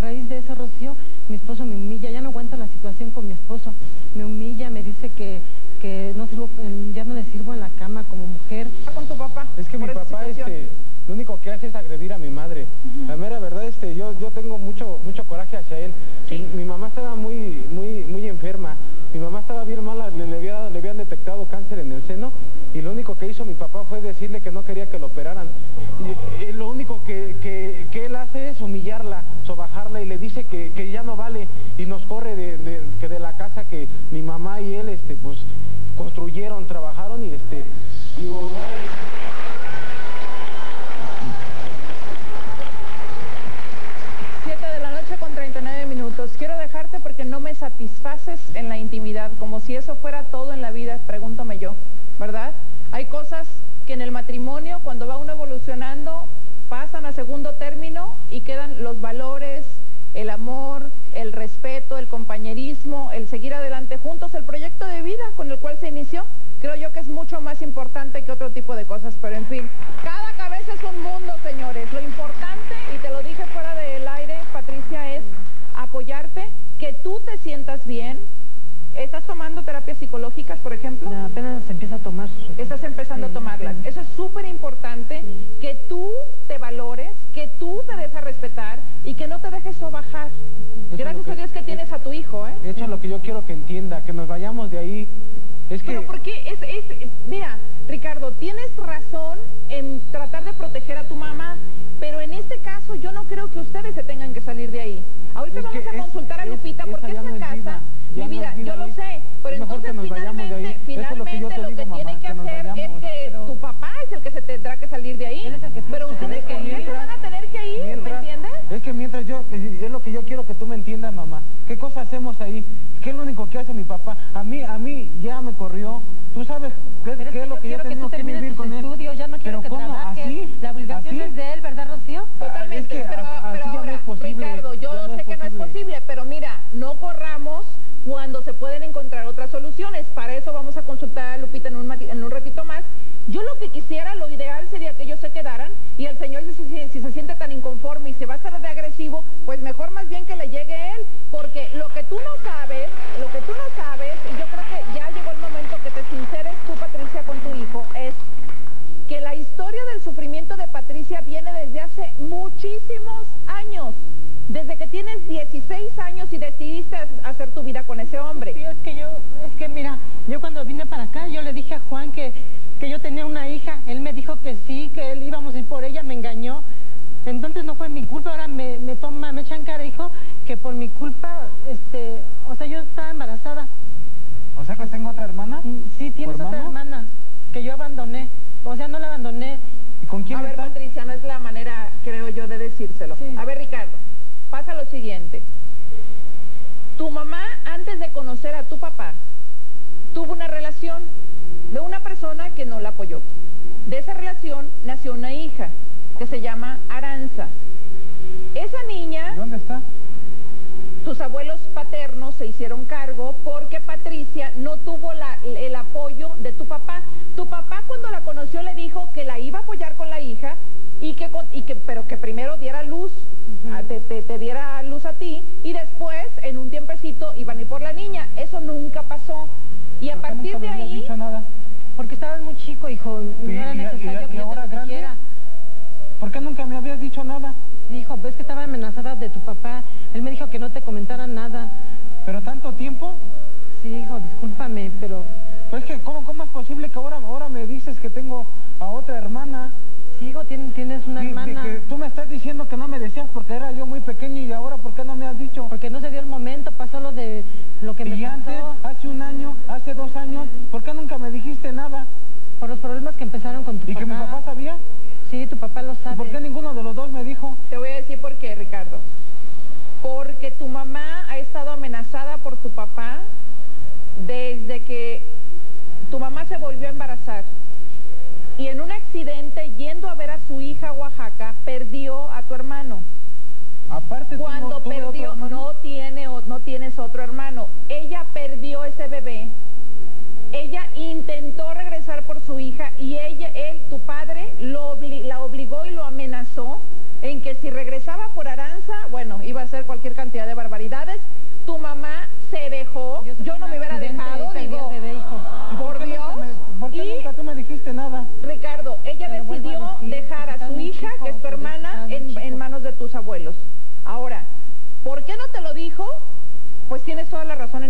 raíz de eso, Rocío, mi esposo me humilla, ya no aguanta la situación con mi esposo, me humilla, me dice que no sirvo, ya no le sirvo en la cama como mujer. ¿Con tu papá? Es que mi papá, lo único que hace es agredir a mi madre. La mera verdad, yo tengo mucho coraje hacia él. Sí. Mi mamá estaba muy enferma. Mi mamá estaba bien mala, le habían detectado cáncer en el seno y lo único que hizo mi papá fue decirle que no quería que lo operaran. Y lo único que él hace es humillarla, sobajarla y le dice que ya no vale y nos corre de la casa que mi mamá y él pues construyeron, trabajaron y 7:39. Quiero dejarte porque no me satisfaces en la intimidad, como si eso fuera todo en la vida, pregúntame yo, ¿verdad? Hay cosas que en el matrimonio, cuando va uno evolucionando, pasan a segundo término y quedan los valores, el amor, el respeto, el compañerismo, el seguir adelante juntos, el proyecto de vida con el cual se inició. Creo yo que es mucho más importante que otro tipo de cosas, pero en fin, cada cabeza es un mundo, señores. Lo importante, y te lo dije fuera del aire, Patricia, es apoyarte, que tú te sientas bien. ¿Estás tomando terapias psicológicas, por ejemplo? No, apenas se empieza a tomar. Estás empezando a tomarlas. Eso es súper importante, que tú te valores, que tú te des a respetar y que no te dejes sobajar. Gracias a Dios que tienes a tu hijo, ¿eh? Eso es lo que yo quiero que entienda, que nos vayamos de ahí. Pero porque mira, Ricardo, tienes razón en tratar de proteger a tu mamá, pero en este caso yo no creo que ustedes se tengan que salir de ahí. Ahorita vamos a consultar a Lupita porque esa casa, mi vida, yo lo sé, pero entonces finalmente lo que tiene que hacer es que tu papá es el que se tendrá que salir de ahí, pero ustedes van a tener que ir, ¿me entiendes? Es que mientras es lo que yo quiero que tú me entiendas, mamá. ¿Qué cosa hacemos ahí? ¿Qué es lo único que hace mi papá? A mí ya me corrió. Tú sabes qué es lo que yo tengo que vivir con él. Ya no quiero que trabajes. ¿Así? La obligación es de él, ¿verdad, Rocío? Totalmente, pero ahora, Ricardo, yo sé que no es posible, pero mira, no corramos cuando se pueden encontrar otras soluciones. Para eso vamos a consultar a Lupita en un ratito más. Yo lo que quisiera, lo ideal sería que ellos se quedaran y el señor si se siente tan inconforme y se va a estar de agresivo, pues mejor más bien que le llegue él, porque lo que tú no sabes, y yo creo que ya llegó el momento que te sinceres tú, Patricia, con tu hijo, es que la historia del sufrimiento de Patricia viene desde hace muchísimos años, desde que tienes 16 años y decidiste hacer tu vida con ese hombre. Sí, es que mira, yo cuando vine para acá, yo le dije a Juan que yo tenía una hija, él me dijo que sí, que él íbamos a ir por ella, me engañó, entonces no fue mi culpa, ahora me echan cara, hijo, que por mi culpa, o sea, yo estaba embarazada. ¿O sea que tengo otra hermana? Sí, tienes otra hermana, que yo abandoné, o sea, no la abandoné. ¿Y con quién está? A ver, Patricia, no es la manera, creo yo, de decírselo. Sí. A ver, Ricardo, pasa lo siguiente. Tu mamá, antes de conocer a tu papá, tuvo una relación de una persona que no la apoyó. De esa relación nació una hija que se llama Aranza. Esa niña... ¿Dónde está? Tus abuelos paternos se hicieron cargo porque Patricia no tuvo el apoyo de tu papá. Tu papá cuando la conoció le dijo que la iba a apoyar con la hija pero que primero diera luz, te diera luz a ti y después en un tiempecito iban a ir por la niña. Eso nunca pasó. Y a partir de ahí... dicho nada? Porque estabas muy chico, hijo, no era necesario que yo te protegiera. ¿Por qué nunca me habías dicho nada? Hijo, pues que estaba amenazada de tu papá. Él me dijo que no te comentara nada. ¿Pero tanto tiempo? Sí, hijo, discúlpame, pero... Pues que, ¿cómo es posible que ahora me dices que tengo a otra hermana? Sí, hijo, tienes una hermana. Que tú me estás diciendo que no me decías porque era yo muy pequeño y ahora ¿por qué no me has dicho? Porque no se dio el momento, pasó lo que me pasó. Y antes, hace un año, hace 2 años, ¿por qué nunca me dijiste nada? Por los problemas que empezaron con tu papá. ¿Y que mi papá sabía? Sí, tu papá lo sabe. ¿Y por qué ninguno de los dos me dijo? Te voy a decir por qué, Ricardo. Porque tu mamá ha estado amenazada por tu papá desde que tu mamá se volvió a embarazar. Y en un accidente, yendo a ver a su hija a Oaxaca, perdió a tu hermano. Aparte, cuando perdió, no tienes otro hermano. Ella perdió ese bebé. Ella intentó regresar por su hija y él, tu padre, la obligó y lo amenazó en que si regresaba por Aranza, bueno, iba a ser cualquier qué no te lo dijo? Pues tienes toda la razón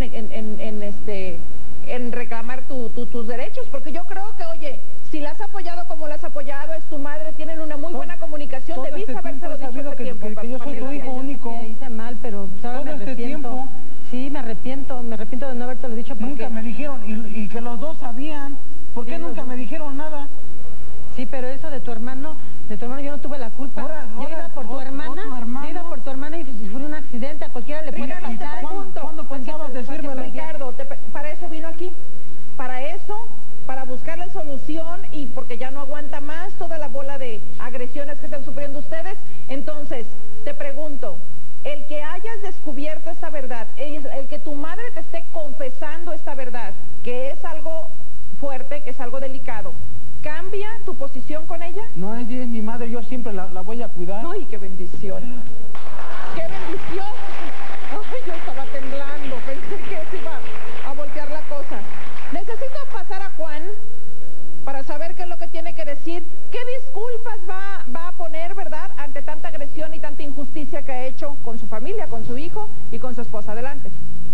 en reclamar tus derechos, porque yo creo que, oye, si la has apoyado como la has apoyado, es tu madre, tienen una muy buena comunicación, debiste habérselo dicho hace tiempo. Que yo soy tu hijo único. Que hice mal, pero ahora me arrepiento. Sí, me arrepiento de no haberte lo dicho porque... Nunca me dijeron, y que los dos sabían. ¿Por qué nunca me dijeron nada? Sí, pero eso de tu hermano yo no tuve la culpa. Yo iba por tu hermana, y fue un accidente, a cualquiera le puede pasar. ¿Cuándo pensabas decírmelo? Ricardo, para eso vino aquí, para buscarle solución y porque ya no aguanta más toda la bola de agresiones que están sufriendo ustedes. Entonces, te pregunto, el que hayas descubierto esta verdad, el que tu madre te esté confesando esta verdad, que es algo fuerte, que es algo delicado, ¿cambia tu posición con ella? No, ella es mi madre, yo siempre la voy a cuidar. ¡Ay, qué bendición! ¡Qué bendición! ¡Ay, yo estaba temblando! Pensé que se iba a voltear la cosa. Necesito pasar a Juan para saber qué es lo que tiene que decir. ¿Qué disculpas va a poner, verdad, ante tanta agresión y tanta injusticia que ha hecho con su familia, con su hijo y con su esposa? Adelante.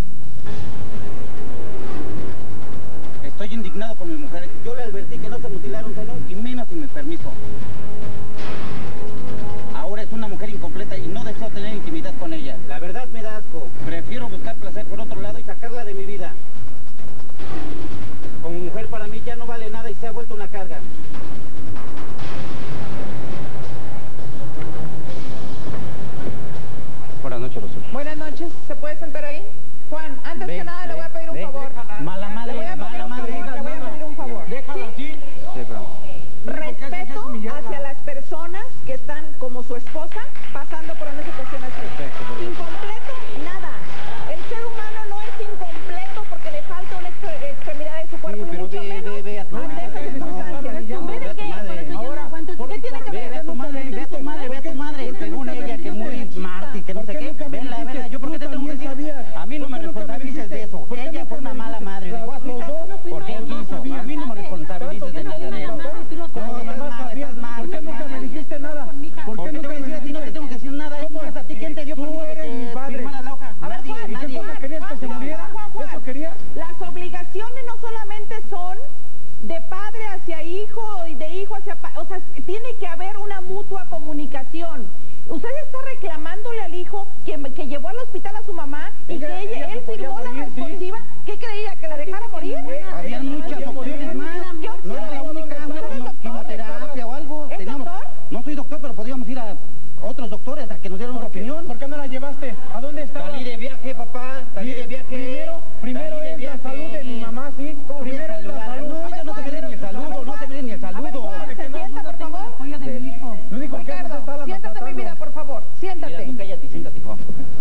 Estoy indignado con mi mujer. Yo le advertí que no se mutilara un seno y menos sin mi permiso. Ahora es una mujer incompleta y no deseo tener intimidad con ella. La verdad me da asco. Prefiero buscar placer por otro lado y sacarla de mi vida. Como mujer para mí ya no vale nada y se ha vuelto una carga. Buenas noches, Rosy. Buenas noches. ¿Se puede sentar ahí? Juan, antes que nada le voy a pedir un favor. Mala madre, mala madre. Le voy a pedir un favor. Déjala así. Sí, pero... Respeto hacia las personas que están como su esposa pasando por una situación así. Incompleto, nada. El ser humano no es incompleto porque le falta una extremidad de su cuerpo, y mucho menos ante esas circunstancias. ¿Qué tiene que ver? Ve a tu madre, según ella, que muy mártir, que no sé qué. Ven la verdad, ¿yo por qué te tengo que decir? A mí no me responsabilices de eso. Ella fue una mala madre. Dejó a su hija porque él quiso. A mí no me responsabilices de nada de eso. ¿Por qué nunca me dijiste nada? ¿Por qué nunca me dijiste? A ti no te tengo que decir nada. ¿Es a ti quién te dio permiso de que firmara la hoja? Nadie, nadie. ¿Querías que se muriera? ¿Eso querías? Las obligaciones no solamente son de padre hacia hijo y de hijo hacia padre, o sea, tiene que haber una mutua comunicación. Usted está reclamándole al hijo que llevó al hospital a su mamá y que él firmó la responsiva. ¿Qué creía? ¿Que la dejara morir? Había muchas opciones más. No era la única, una quimioterapia o algo. ¿Es doctor? No soy doctor, pero podíamos ir a otros doctores a que nos dieran una opinión. ¿Por qué no la llevaste? ¿A dónde estabas? Salí de viaje, papá. Salí de viaje. Primero es la salud de mi mamá, ¿sí? Primero es la salud. No, ella no se merece ni el saludo, no se merece ni el saludo. Se sienta, por favor. Lo único que haces es estarla Ricardo, siéntate, mi vida, por favor. Siéntate. Mira, tú cállate, siéntate, hijo.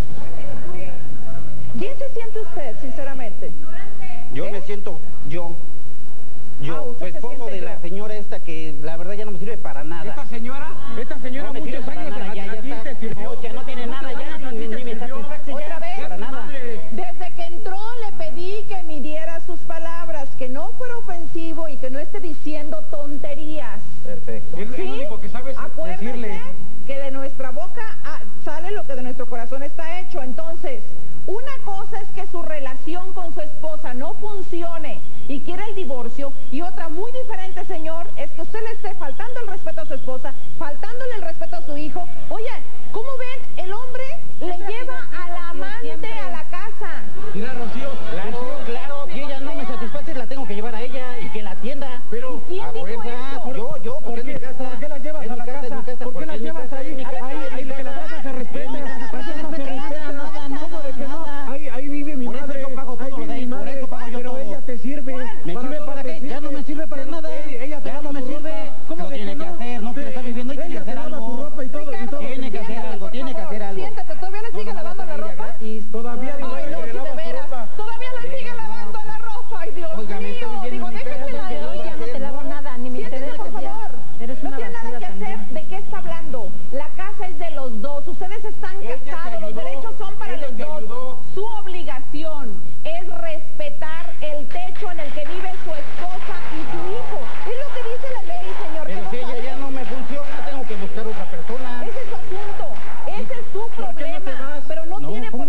¿Quién se siente usted, sinceramente? Yo me siento yo, su usted se esposo siente de la yo. señora esta que la verdad ya no me sirve para nada. Esta señora No me sirve muchos para años nada, ya a ti está. te sirvió. No, ya no tiene nada, ya ni me satisface Otra ya. vez. Para nada. Desde que entró le pedí que midiera sus palabras, que no fuera ofensivo y que no esté diciendo tonterías. Perfecto. Es el único que sabes Acuérdese decirle. que de nuestra boca sale lo que de nuestro corazón está hecho. Entonces, una cosa es que su relación con su esposa no funcione y quiere el divorcio, y otra muy diferente, señor, es que usted le esté faltando el respeto a su esposa, faltándole el respeto a su hijo. Oye, ¿cómo ven? El hombre le lleva al amante a la casa. Mira, Rocío, Claro, si ella no me satisface, la tengo que llevar a ella y que la atienda. pero ¿Quién A dijo fuerza, eso? yo, porque es mi casa. ¿por qué la llevas Es a mi la casa, es mi casa? ¿Por qué porque la es mi llevas casa, ahí? es mi casa, Ahí es mi que la casa. casa se respeta. Es mi casa, ¿Por qué no se nada, respeta? nada, ¿Cómo de que no? nada. Ahí vive mi Por eso madre. yo pago todo ahí lo de vive ahí, mi por madre, eso pago yo pero todo. ella te sirve. ¿Me sirve todo para te qué? Ya no me sirve para Pero nada. ella te Ya lava no me tu sirve. ropa. ¿Cómo Lo de tiene que no? hacer, no quiere estar viviendo y tiene que Ella te hacer lava algo. tu ropa y todo. Ricardo, Tiene que hacer algo, tiene que hacer algo. Siéntate, ¿todavía le sigue lavando la ropa? Gratis. Todavía digo Ay, no, que le si de lava tu veras. ropa. Todavía le sigue lavando la ropa. Ay, Dios Oiga, me mío. está viviendo Digo, en mi déjame casa, la... Yo ya no te lavo nada, ni me Siéntese, interesa. por favor. Eres No una tiene nada basura que hacer. también. ¿De qué está hablando? La casa es de los dos. Ustedes están Ella te casados. Los ayudó. derechos son para Ella los te dos. ayudó. Su obligación es respetar el techo en el que vive su esposa y su hijo. Es lo que dice la ley, señor. Pero ¿Que si no ella sabe? ya no me funciona, tengo que buscar otra persona. Ese es su asunto. Ese es su ¿Por qué no te problema. vas? Pero no No, tiene ¿cómo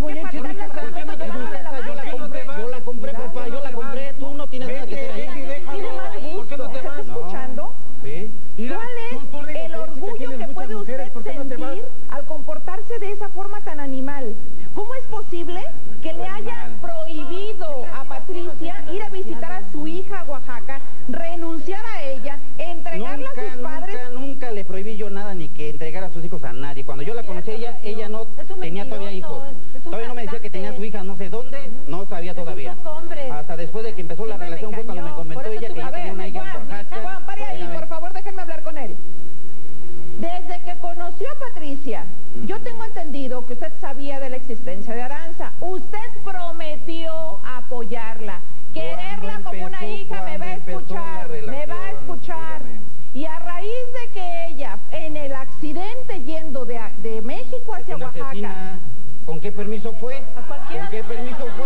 asesina. ¿Con qué permiso fue? ¿Con qué permiso fue?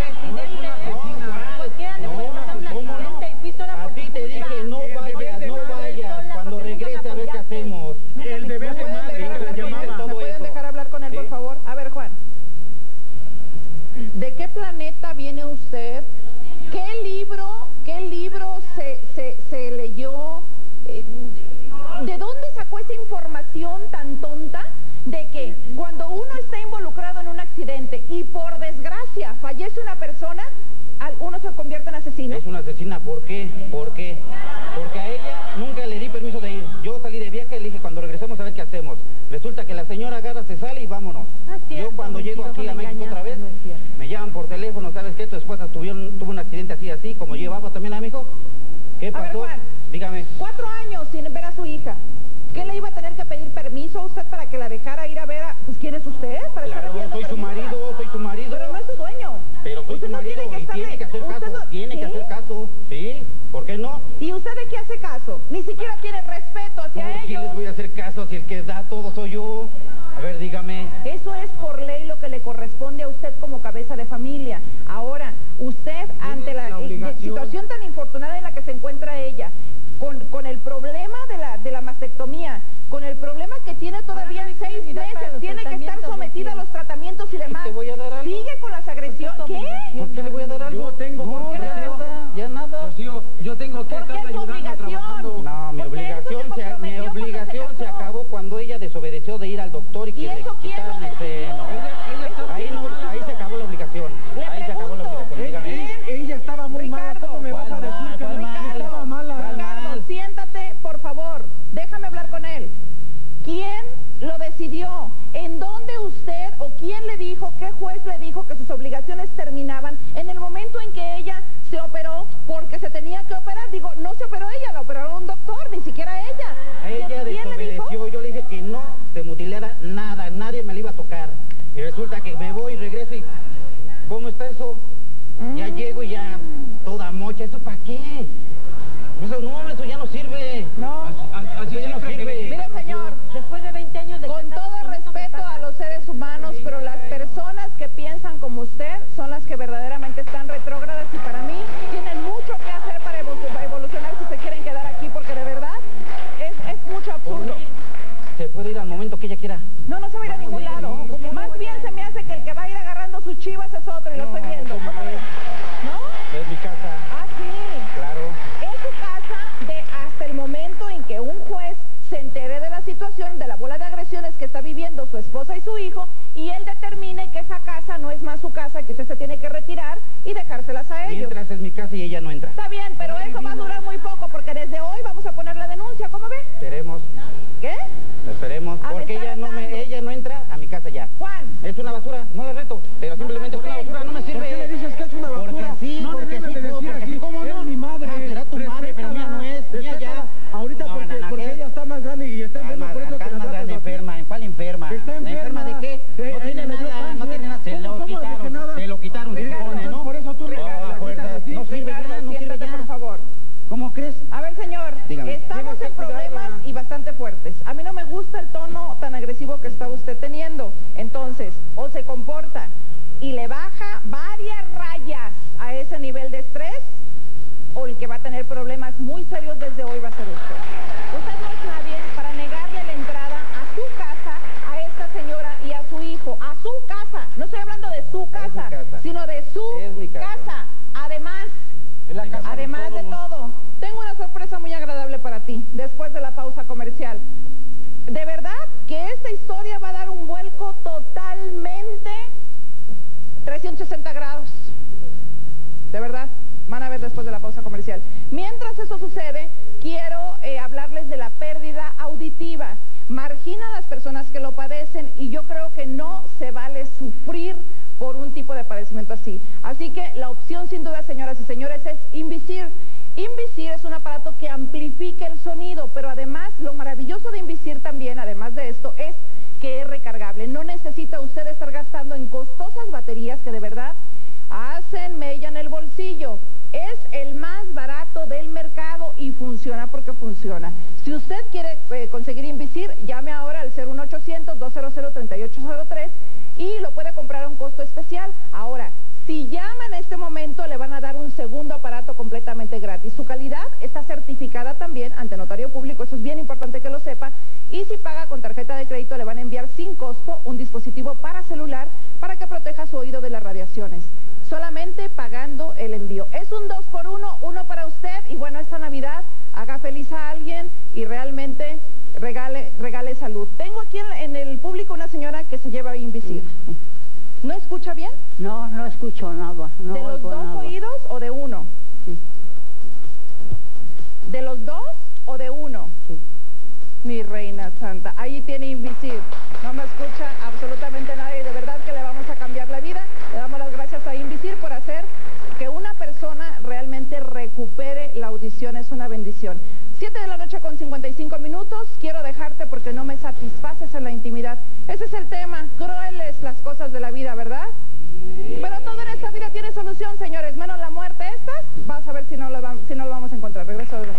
A ti te dije no vayas, cuando regrese a ver qué hacemos. El deber de madre que la llamaba. ¿Me pueden dejar hablar con él, por favor? A ver, Juan. ¿De qué planeta viene usted? ¿Qué libro se leyó? ¿De dónde sacó esa información tan tonta de que cuando uno está involucrado en un accidente y por desgracia fallece una persona, uno se convierte en asesino? Es una asesina, ¿por qué? ¿Por qué? Porque a ella nunca le di permiso de ir. Yo salí de viaje y le dije, cuando regresemos a ver qué hacemos. Resulta que la señora agarra, se sale y vámonos. Yo cuando llego aquí a México otra vez, me llaman por teléfono, ¿sabes qué? Tu esposa tuvo un accidente así, como llevaba también a mi hijo. ¿Qué pasó? A ver, Juan, dígame. 4 años sin ver a su hija. ¿Qué le iba a tener que pedir permiso a usted para que la dejara ir a ver a... Pues, ¿quién es usted? Para claro, soy su marido. Pero no es su dueño. Pero soy su marido y tiene que hacer caso. Tiene que hacer caso, ¿sí? ¿Por qué no? ¿Y usted de qué hace caso? Ni siquiera tiene respeto hacia ellos. ¿Por qué les voy a hacer caso si el que da todo soy yo? A ver, dígame. Eso es por ley lo que le corresponde a usted como cabeza de familia. Ahora, usted ante la situación tan infortunada en la que se encuentra ella, con el problema de la mastectomía, con el problema que tiene todavía en 6 meses, tiene que estar sometida a los tratamientos y demás. ¿Te voy a dar algo? Sigue con las agresiones. ¿Qué? ¿Por qué le voy a dar algo? Yo tengo, no, ya nada. Rocío, yo tengo que estar ayudando trabajando. No, mi obligación se acabó cuando ella desobedeció de ir al doctor y que le quitaran el seno. Ahí se acabó la obligación. Ahí se acabó la obligación. Dígame. Ella estaba muy mala. ¿Cómo me vas a decir que no estaba mala? Ricardo, siéntate, por favor. Déjame hablar con él. ¿Quién lo decidió? ¿En dónde usted o quién le dijo, qué juez le dijo que sus obligaciones terminaban en el momento en que ella se operó porque se tenía que operar? Digo, no se operó ella, la operó un doctor, ni siquiera ella. Ella desobedeció, yo le dije que no se mutilara nada, nadie me la iba a tocar. Y resulta que me voy y regreso y... ¿Cómo está eso? Ya llego y ya toda mocha, ¿eso para qué? Eso ya no sirve. No. Así ya no sirve. Mire, señor, después de 20 años de con todo respeto a los seres humanos, pero las personas que piensan como usted son las que verdaderamente están retrógradas y para mí tienen mucho que hacer para evolucionar si se quieren quedar aquí, porque de verdad es mucho absurdo. Se puede ir al momento que ella quiera. No, no se va a ir a ningún lado. Más bien se me hace que el que va a ir agarrando sus chivas es otro y lo estoy viendo. ¿Cómo ves? ¿No? Es mi casa. Ah, sí. Claro. Es su casa hasta el momento en que un juez se entere de la situación, de la bola de agresiones que está viviendo su esposa y su hijo, y él determine que esa casa no es más su casa, que usted se tiene que retirar y dejárselas a ellos. Mientras es mi casa y ella no entra. Está bien, pero eso va a durar muy poco, porque desde hoy vamos a poner la denuncia, ¿cómo ve? Esperemos. ¿Qué? Esperemos, porque ella no entra a mi casa ya. Juan. Es una basura, no la reto, pero simplemente es una basura, no me sirve. ¿Por qué le dices que es una basura? Porque sí, no porque debes sí, de decir así. ¿cómo no? Es mi madre. Ah, será tu madre, pero mía no es, mía ya. Ahorita porque ella está más grande y está enferma, por eso que la más tratas grande, así. enferma, ¿en cuál enferma? Está enferma. ¿Enferma de qué? No tiene nada, no tiene nada, se lo quitaron, se lo quitaron, se supone, ¿no? Por eso tú le no sirve ya, no sirve ya. Por favor. ¿Cómo crees? A ver, señor, dígame. Estamos en problemas y bastante fuertes. A mí no me gusta el tono tan agresivo que está usted teniendo. Entonces, o se comporta y le baja varias rayas a ese nivel de estrés, o el que va a tener problemas muy serios desde hoy va a ser usted. Usted no es nadie para negarle la entrada a su casa, a esta señora y a su hijo. A su casa. No estoy hablando de su casa, sino de su casa. Además de todo, tengo una sorpresa muy agradable para ti, después de la pausa comercial. De verdad que esta historia va a dar un vuelco totalmente 360 grados. De verdad, van a ver después de la pausa comercial. Mientras eso sucede, quiero hablarles de la pérdida auditiva. Margina a las personas que lo padecen y yo creo que no se vale sufrir por un tipo de padecimiento así. Así que la opción sin duda, señoras y señores, es Invisir. Invisir es un aparato que amplifica el sonido, pero además lo maravilloso de Invisir también, además de esto, es que es recargable. No necesita usted estar gastando en costosas baterías que de verdad hacen mella en el bolsillo. Es el más barato del mercado y funciona porque funciona. Si usted quiere conseguir Invisir, llame ahora al 01800-200-3803 y un costo especial. Ahora, si llama en este momento, le van a dar un segundo aparato completamente gratis. Su calidad está certificada también ante notario público, eso es bien importante que lo sepa. Y si paga con tarjeta de crédito, le van a enviar sin costo un dispositivo para celular para que proteja su oído de las radiaciones. Solamente pagando el envío. Es un 2x1, uno para usted. Y bueno, esta Navidad haga feliz a alguien y realmente regale salud. Tengo aquí en el público una señora que se lleva Invisir. ¿No escucha bien? No, no escucho nada. No ¿De los dos oídos o de uno? Sí. ¿De los dos o de uno? Sí. Mi reina santa, ahí tiene Invisir. No me escucha absolutamente nadie. De verdad que le vamos a cambiar la vida. Le damos las gracias a Invisir por hacer que una persona realmente recupere la audición. Es una bendición. 7 de la noche con 55 minutos. Quiero dejarte porque no me satisfaces en la intimidad. Ese es el tema. Crueles las cosas de la vida, ¿verdad? Pero todo en esta vida tiene solución, señores. Menos la muerte. Estas, vas a ver si no lo vamos a encontrar. Regreso de